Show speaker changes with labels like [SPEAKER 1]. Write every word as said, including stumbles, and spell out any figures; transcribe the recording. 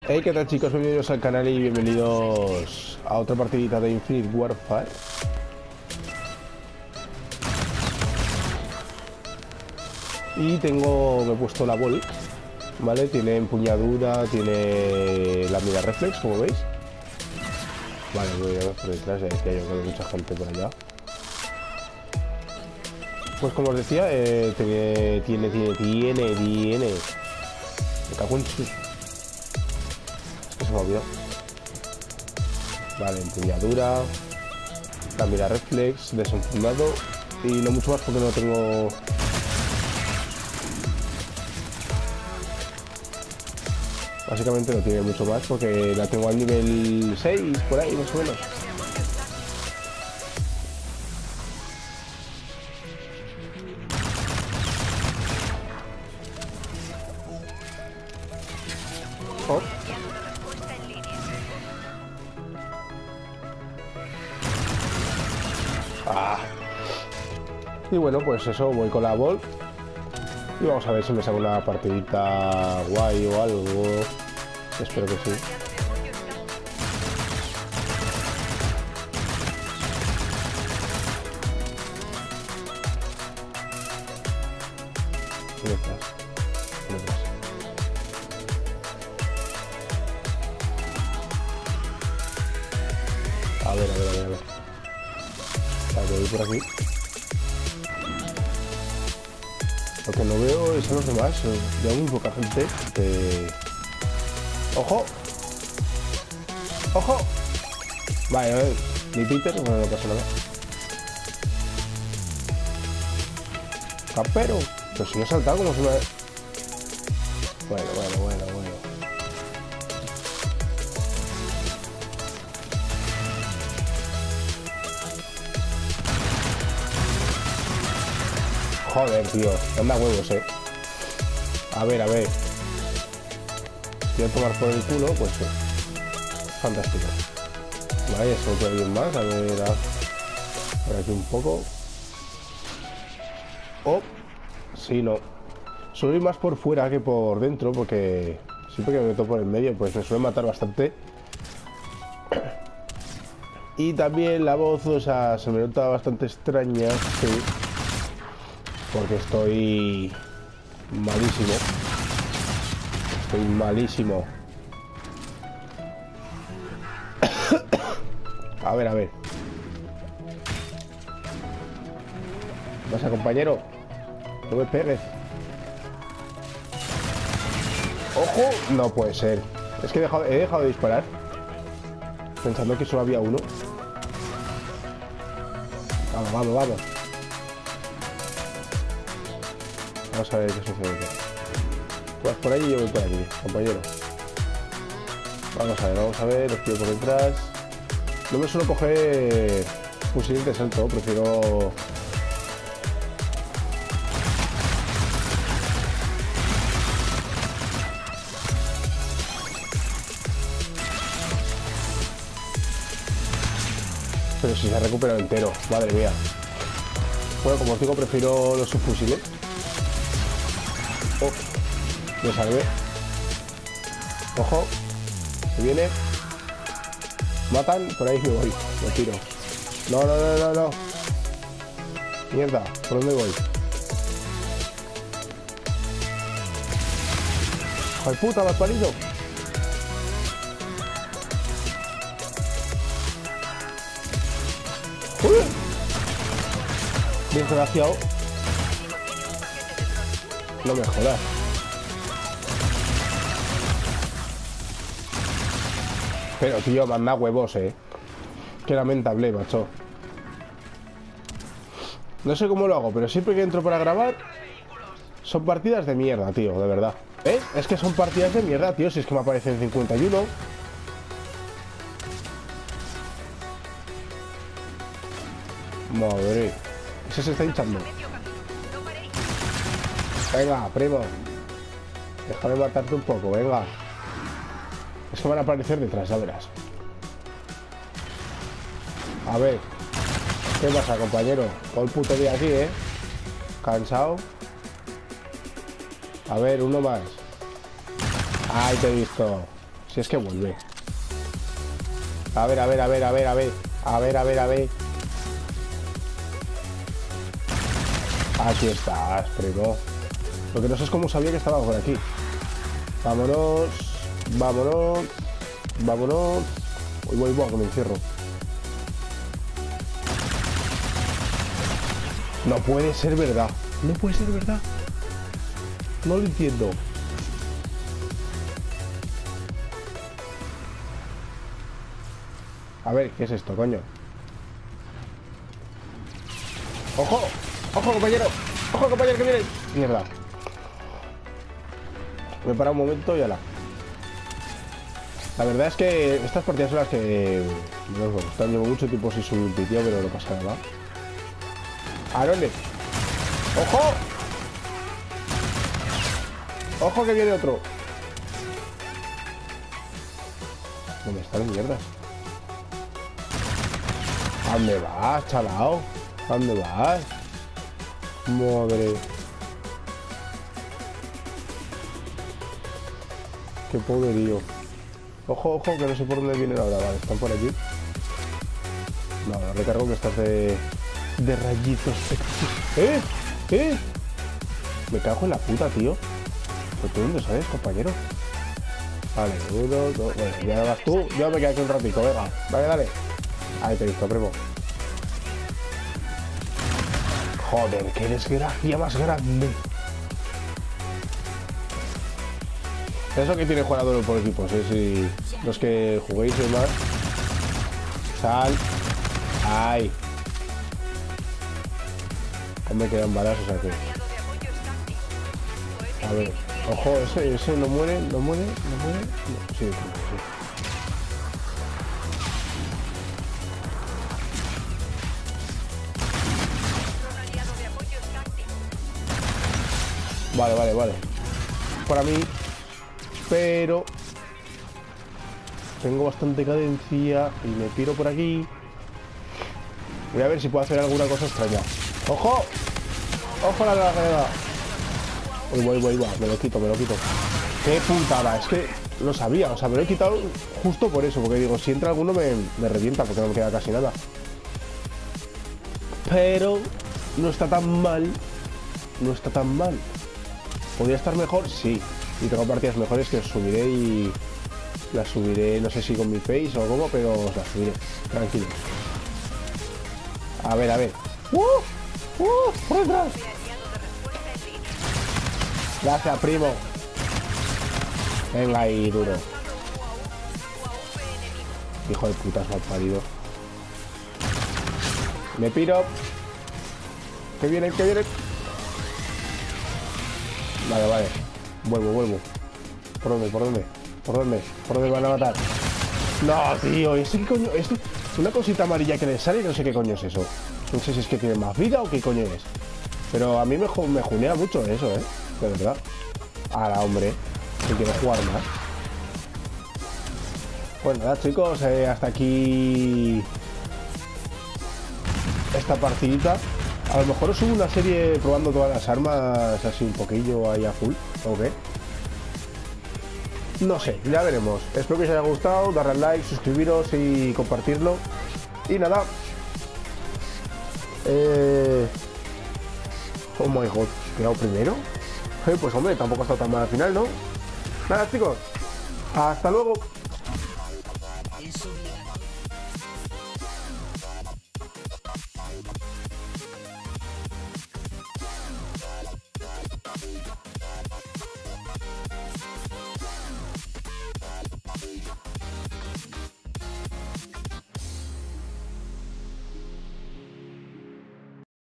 [SPEAKER 1] Hey, ¿qué tal, chicos? Bienvenidos al canal y bienvenidos a otra partidita de Infinite Warfare. Y tengo, me he puesto la Volk, ¿vale? Tiene empuñadura, tiene la mira reflex, como veis. Vale, voy a ver por detrás, ya decía yo que hay mucha gente por allá. Pues como os decía, eh, tiene, tiene, tiene, tiene, tiene... Me cago en su... Se me olvidó. Vale, empuñadura, la mira reflex, desenfundado y no mucho más porque no tengo. Básicamente no tiene mucho más porque la tengo al nivel seis por ahí más o menos. Oh. Ah. Y bueno, pues eso, voy con la Volk y vamos a ver si me saco una partidita guay o algo. Espero que sí. ¿Dónde estás? ¿Dónde estás? A ver, a ver, a ver, a ver. Vale, voy por aquí. Lo que no veo es a los demás. Veo muy poca gente. Que... ¡Ojo! ¡Ojo! Vale, a ver. Ni Peter, bueno, no pasa nada. Campero. Pero si no he saltado como si me... Bueno, bueno, bueno, bueno. Joder, tío. Anda huevos, eh. A ver, a ver. Quiero tomar por el culo, pues sí. Fantástico. Vale, eso puede bien más. A ver, a... por aquí un poco. Oh, sí, no. Suelo ir más por fuera que por dentro, porque siempre que me meto por el medio, pues me suele matar bastante. Y también la voz, o sea, se me nota bastante extraña, sí. Porque estoy malísimo. Estoy malísimo. A ver, a ver. ¿Qué pasa, compañero? No me pegues. ¡Ojo! No puede ser. Es que he dejado, he dejado de disparar pensando que solo había uno. Vamos, vamos, vamos. Vamos a ver qué sucede. Vas por ahí y yo voy por aquí, compañero. Vamos a ver, vamos a ver. Los pido por detrás. No me suelo coger fusiles de salto, prefiero... Pero si se ha recuperado entero, madre mía. Bueno, como os digo, prefiero los subfusiles. Oh, me salvé. Ojo, se viene. Matan, por ahí me voy. Me tiro. No, no, no, no, no. Mierda, ¿por dónde voy? ¡Ay, puta, me has parido! ¡Uy! Desgraciado. No me jodas. Pero, tío, manda huevos, eh. Qué lamentable, macho. No sé cómo lo hago, pero siempre que entro para grabar son partidas de mierda, tío, de verdad. ¿Eh? Es que son partidas de mierda, tío. Si es que me aparecen cincuenta y uno. Madre. Ese se está hinchando. Venga, primo. Déjame matarte un poco, venga. Es que van a aparecer detrás, ya verás. A ver. ¿Qué pasa, compañero? Todo el puto día aquí, ¿eh? Cansado. A ver, uno más. Ahí te he visto. Si es que vuelve. A ver, a ver, a ver, a ver, a ver. A ver, a ver, a ver. Aquí estás, primo. Lo que no sé es cómo sabía que estaba por aquí. Vámonos. Vámonos. Vámonos. Uy, voy, voy, que me encierro. No puede ser verdad. No puede ser verdad. No lo entiendo. A ver, ¿qué es esto, coño? ¡Ojo! ¡Ojo, compañero! ¡Ojo, compañero, que viene! Mierda. Me he parado un momento y ala. La verdad es que estas partidas son las que no me gustan. Llevo mucho tiempo sin subir vídeo, pero no pasa nada. ¿A dónde? ¡Ojo! ¡Ojo que viene otro! ¿Dónde están las mierdas? ¿A dónde vas, chalao? ¿A dónde vas? Madre. Qué poderío. Ojo, ojo, que no sé por dónde vienen ahora. Vale, están por aquí. No, no recargo que estás de... de rayitos. ¡Eh! ¡Eh! Me cago en la puta, tío. ¿Pero tú dónde sabes, compañero? Vale, uno, dos... Bueno, ya vas tú. Yo me quedo aquí un ratito, venga. Vale, dale. Ahí te he visto, primo. Joder, qué desgracia más grande. Eso que tiene jugadores por equipos, ¿eh? Si los que juguéis y demás. Sal. Ay. Aún me quedan balas, o sea que... A ver. Ojo, ese, ese no muere, no muere, no muere. No, sí, sí, sí. Vale, vale, vale. Para mí. Pero tengo bastante cadencia y me tiro por aquí. Voy a ver si puedo hacer alguna cosa extraña. ¡Ojo! ¡Ojo la granada! Uy, voy, voy, voy. Me lo quito, me lo quito. ¡Qué putada! Es que lo sabía. O sea, me lo he quitado justo por eso. Porque digo, si entra alguno me, me revienta porque no me queda casi nada. Pero no está tan mal. No está tan mal. ¿Podría estar mejor? Sí. Y tengo partidas mejores que os subiré y... Las subiré, no sé si con mi face o cómo, pero os las subiré. Tranquilo. A ver, a ver. ¡Uh! ¡Uh! ¡Por detrás! Gracias, primo. Venga ahí, duro. Hijo de putas, mal parido. Me piro. Que vienen, que vienen. Vale, vale. Vuelvo, vuelvo. ¿Por dónde? ¿Por dónde? ¿Por dónde? ¿Por dónde van a matar? No, tío. ¿Ese qué coño? Es una cosita amarilla que le sale y no sé qué coño es eso. No sé si es que tiene más vida o qué coño es. Pero a mí me, me junea mucho eso, ¿eh? De verdad. Ahora, hombre. Que quiero jugar más. Pues nada, chicos. Eh, hasta aquí... Esta partidita. A lo mejor os subo una serie probando todas las armas así un poquillo ahí a full, ¿o qué? No sé, ya veremos. Espero que os haya gustado, darle al like, suscribiros y compartirlo. Y nada. Eh... Oh my god, ¿he quedado primero? Eh, pues hombre, tampoco ha estado tan mal al final, ¿no? Nada, chicos. Hasta luego.